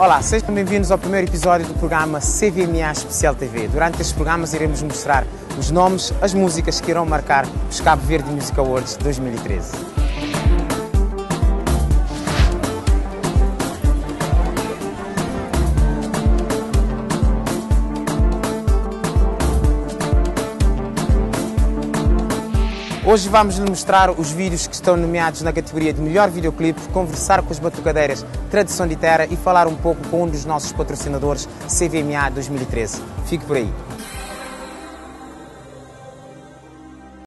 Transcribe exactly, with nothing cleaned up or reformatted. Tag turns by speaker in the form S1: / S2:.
S1: Olá, sejam bem-vindos ao primeiro episódio do programa C V M A Especial T V. Durante estes programas iremos mostrar os nomes, as músicas que irão marcar os Cabo Verde Music Awards dois mil e treze. Hoje vamos lhe mostrar os vídeos que estão nomeados na categoria de melhor videoclipe, conversar com as batucadeiras Tradição de Terra e falar um pouco com um dos nossos patrocinadores C V M A dois mil e treze. Fique por aí.